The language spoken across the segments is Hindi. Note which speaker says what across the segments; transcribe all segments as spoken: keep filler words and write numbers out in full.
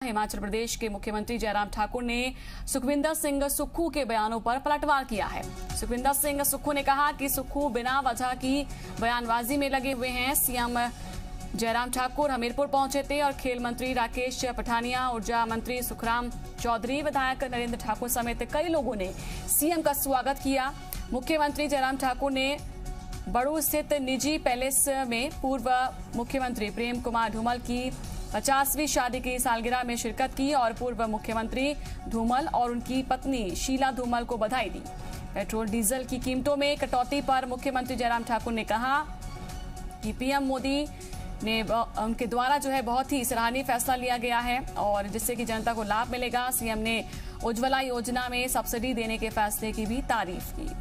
Speaker 1: हिमाचल प्रदेश के मुख्यमंत्री जयराम ठाकुर ने सुखविंदर सिंह सुक्खू के बयानों पर पलटवार किया है। सुखविंदर सिंह सुक्खू ने कहा कि सुक्खू बिना वजह की बयानबाजी में लगे हुए हैं। सीएम जयराम ठाकुर हमीरपुर पहुंचे थे और खेल मंत्री राकेश पठानिया, ऊर्जा मंत्री सुखराम चौधरी, विधायक नरेंद्र ठाकुर समेत कई लोगों ने सीएम का स्वागत किया। मुख्यमंत्री जयराम ठाकुर ने बड़ू स्थित निजी पैलेस में पूर्व मुख्यमंत्री प्रेम कुमार धूमल की पचासवीं शादी की सालगिरह में शिरकत की और पूर्व मुख्यमंत्री धूमल और उनकी पत्नी शीला धूमल को बधाई दी। पेट्रोल डीजल की कीमतों में कटौती पर मुख्यमंत्री जयराम ठाकुर ने कहा कि पीएम मोदी ने उनके द्वारा जो है बहुत ही सराहनीय फैसला लिया गया है और जिससे कि जनता को लाभ मिलेगा। सीएम ने उज्ज्वला योजना में सब्सिडी देने के फैसले की भी तारीफ की।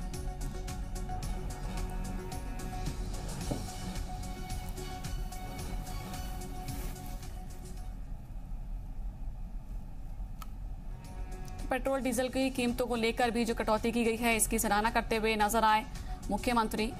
Speaker 1: पेट्रोल डीजल की कीमतों को लेकर भी जो कटौती की गई है, इसकी सराहना करते हुए नजर आए मुख्यमंत्री।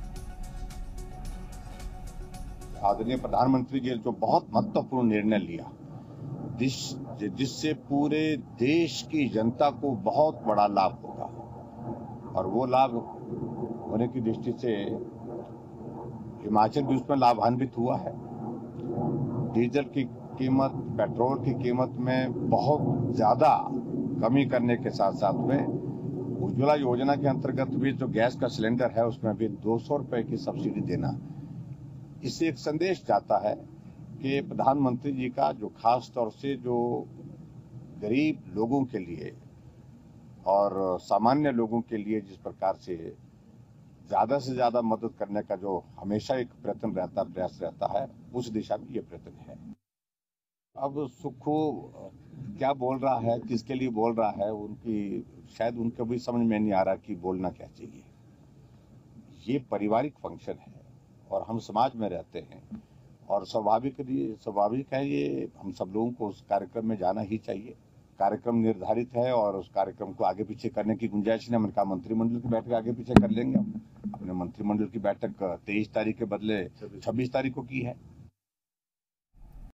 Speaker 2: आदरणीय प्रधानमंत्री जी जो बहुत महत्वपूर्ण निर्णय लिया जिस जिससे पूरे देश की जनता को बहुत बड़ा लाभ होगा और वो लाभ होने की दृष्टि से हिमाचल भी उसमें लाभान्वित हुआ है। डीजल की कीमत, पेट्रोल की कीमत में बहुत ज्यादा कमी करने के साथ साथ में उज्ज्वला योजना के अंतर्गत भी जो गैस का सिलेंडर है उसमें भी दो सौ रुपए की सब्सिडी देना, इससे एक संदेश जाता है कि प्रधानमंत्री जी का जो खास तौर से जो गरीब लोगों के लिए और सामान्य लोगों के लिए जिस प्रकार से ज्यादा से ज्यादा मदद करने का जो हमेशा एक प्रयत्न रहता प्रयास रहता है, उस दिशा में ये प्रयत्न है। अब सुक्खू क्या बोल रहा है, किसके लिए बोल रहा है, उनकी शायद उनको भी समझ में नहीं आ रहा कि बोलना क्या चाहिए। ये पारिवारिक फंक्शन है और हम समाज में रहते हैं और स्वाभाविक स्वाभाविक है ये, हम सब लोगों को उस कार्यक्रम में जाना ही चाहिए। कार्यक्रम निर्धारित है और उस कार्यक्रम को आगे पीछे करने की गुंजाइश नहीं। हमने कहा मंत्रिमंडल की बैठक आगे पीछे कर लेंगे। हम अपने मंत्रिमंडल की बैठक तेईस तारीख के बदले छब्बीस तारीख को की है।